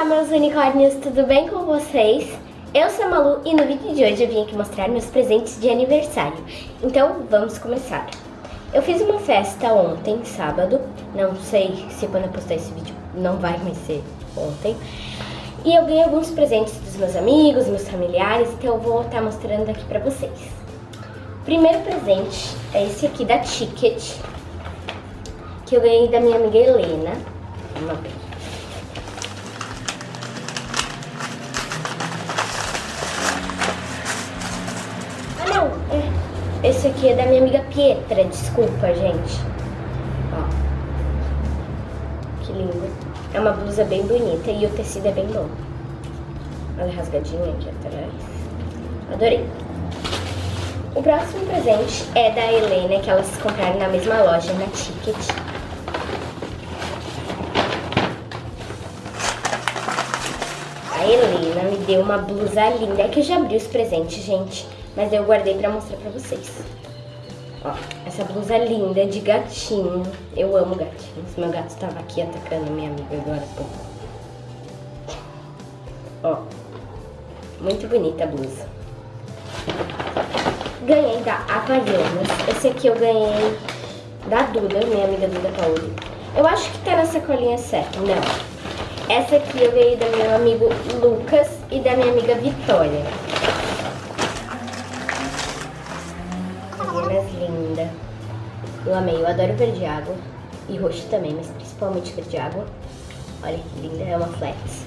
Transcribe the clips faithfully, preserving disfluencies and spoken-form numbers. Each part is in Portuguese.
Olá, meus unicórnios, tudo bem com vocês? Eu sou a Malu e no vídeo de hoje eu vim aqui mostrar meus presentes de aniversário. Então, vamos começar. Eu fiz uma festa ontem, sábado. Não sei se quando eu postar esse vídeo não vai mais ser ontem. E eu ganhei alguns presentes dos meus amigos, meus familiares, então eu vou estar mostrando aqui pra vocês. O primeiro presente é esse aqui da Ticket, que eu ganhei da minha amiga Helena. Vamos ver. Ah não, é. Esse aqui é da minha amiga Pietra, desculpa, gente. Ó, que lindo. É uma blusa bem bonita e o tecido é bem bom. Olha a rasgadinha aqui atrás. Adorei. O próximo presente é da Helena, que elas compraram na mesma loja, na Ticket. A Helena me deu uma blusa linda. É que eu já abri os presentes, gente, mas eu guardei pra mostrar pra vocês. Ó, essa blusa linda de gatinho. Eu amo gatinhos. Meu gato estava aqui atacando minha amiga agora há pouco. Ó, muito bonita a blusa. Ganhei da Havaianas. Esse aqui eu ganhei da Duda, minha amiga Duda Paoli. Eu acho que tá na sacolinha certa, não. Essa aqui eu ganhei do meu amigo Lucas e da minha amiga Vitória. Havaianas linda. Eu amei, eu adoro verde água e roxo também, mas principalmente verde água. Olha que linda, é uma flex.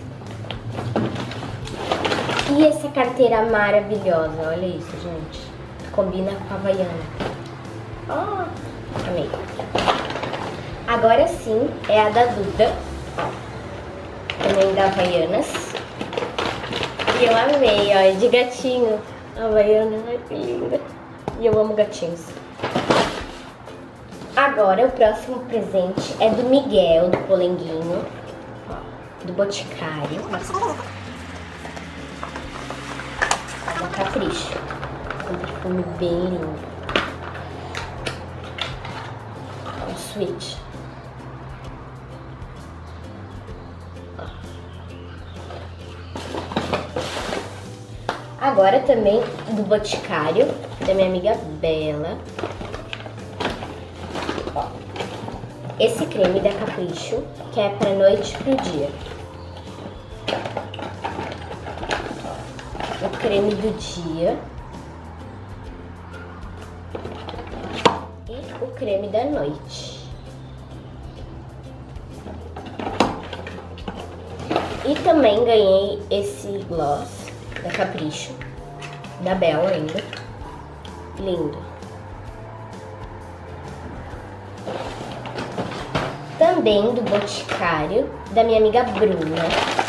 E essa carteira maravilhosa, olha isso, gente. Combina com a Havaiana. Ó, oh, amei. Agora sim, é a da Duda. Também da Havaianas. E eu amei, ó, é de gatinho. Havaiana, ai que linda. E eu amo gatinhos. Agora o próximo presente é do Miguel, do Polenguinho. Ó, do Boticário. É da Capricho. Um perfume bem lindo. Um sweet. Agora também do Boticário, da minha amiga Bela. Ó, esse creme da Capricho, que é pra noite e pro dia. O creme do dia. E o creme da noite. E também ganhei esse gloss da Capricho, da Bela ainda. Lindo. Também do Boticário, da minha amiga Bruna.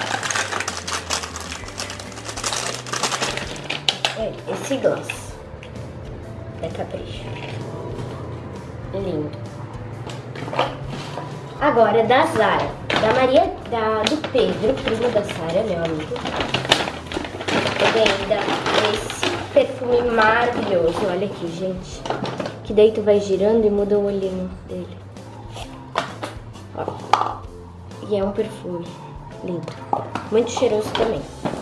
Olha, esse gloss da Capricho. Lindo. Agora da Zara, da Maria, da, do Pedro, primo da Sara, meu amigo. Eu ganhei da, esse perfume maravilhoso. Olha aqui, gente. Que daí tu vai girando e muda o olhinho dele. Ó. E é um perfume lindo. Muito cheiroso também.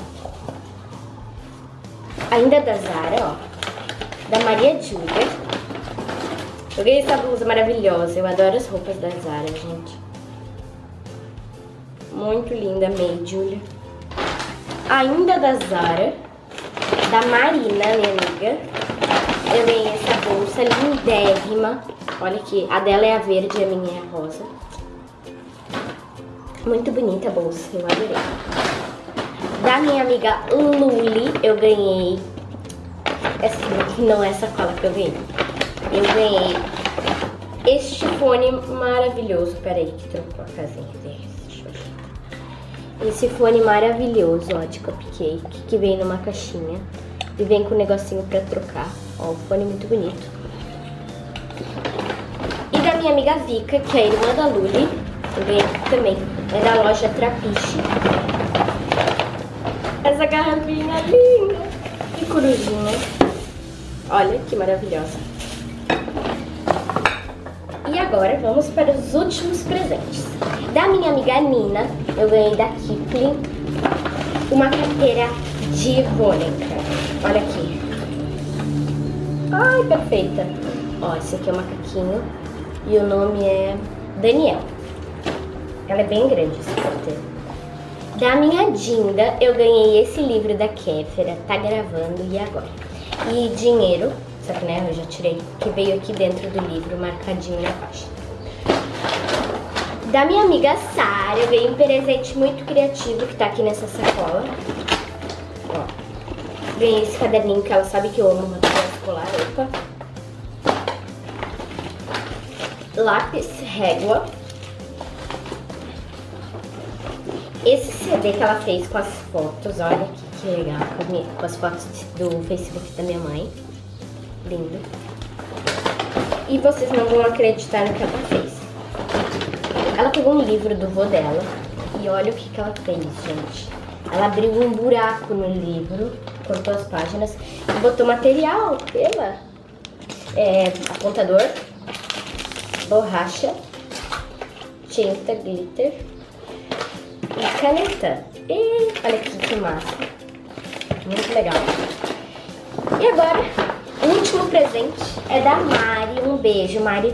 Ainda da Zara, ó. Da Maria Júlia. Eu ganhei essa blusa maravilhosa. Eu adoro as roupas da Zara, gente. Muito linda, amei, Júlia. Ainda da Zara, da Marina, minha amiga, eu ganhei essa bolsa lindérrima. Olha aqui, a dela é a verde e a minha é a rosa. Muito bonita a bolsa, eu adorei. Da minha amiga Luli, eu ganhei... Essa aqui não é a sacola que eu ganhei. Eu ganhei este fone maravilhoso. Peraí, que trocou a casinha dele. Esse fone maravilhoso, ó, de cupcake, que vem numa caixinha e vem com um negocinho pra trocar. Ó, o fone muito bonito. E da minha amiga Vika, que é a irmã da Luli, eu ganhei também. É da loja Trapiche. Essa garrafinha linda. Que corujinha. Olha que maravilhosa. E agora vamos para os últimos presentes. Da minha amiga Nina, eu ganhei da Kipling uma carteira de Vônica. Olha aqui. Ai, perfeita. Ó, esse aqui é o macaquinho e o nome é Daniel. Ela é bem grande, essa carteira. Da minha Dinda, eu ganhei esse livro da Kéfera, Tá Gravando e Agora. E dinheiro, só que né, eu já tirei, que veio aqui dentro do livro, marcadinho na página. Da minha amiga Sara, eu ganhei um presente muito criativo que tá aqui nessa sacola. Ó, ganhei esse caderninho que ela sabe que eu amo material escolar. Opa. Lápis, régua. Esse C D que ela fez com as fotos, olha aqui que legal, com as fotos do Facebook da minha mãe. Lindo. E vocês não vão acreditar no que ela fez. Ela pegou um livro do vô dela e olha o que, que ela fez, gente. Ela abriu um buraco no livro, cortou as páginas e botou material, pela é, apontador, borracha, tinta, glitter e caneta. E olha aqui que massa. Muito legal. E agora, o último presente é da Mari. Um beijo, Mari.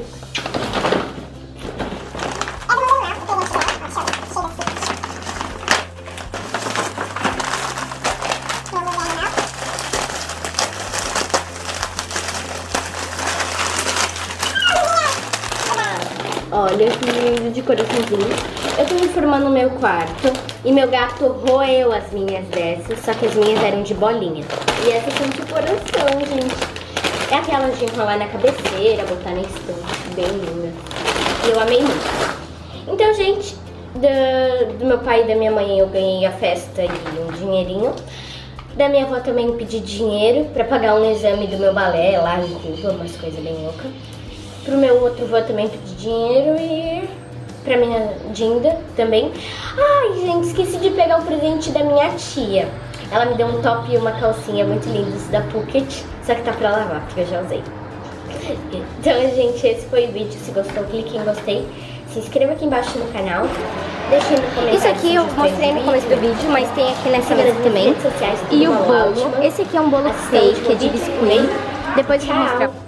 Olha que lindo de coraçãozinho. Eu tô reformando o meu quarto e meu gato roeu as minhas dessas, só que as minhas eram de bolinha. E essas são de coração, gente. É aquelas de enrolar na cabeceira, botar na estante, bem linda. E eu amei muito. Então, gente, do, do meu pai e da minha mãe eu ganhei a festa e um dinheirinho. Da minha avó também pedi dinheiro pra pagar um exame do meu balé lá em Cuba, umas coisas bem loucas. Pro meu outro avô também pedi dinheiro e pra minha Dinda também. Ai, gente, esqueci de pegar o presente da minha tia. Ela me deu um top e uma calcinha muito lindos da Phuket, só que tá pra lavar, porque eu já usei. Então, gente, esse foi o vídeo. Se gostou, clique em gostei. Se inscreva aqui embaixo no canal. Deixe no comentário. Isso aqui eu mostrei no começo do vídeo, mas tem aqui nessa mesa também. E o bolo. Esse aqui é um bolo fake, é de biscoito. Depois eu vou mostrar.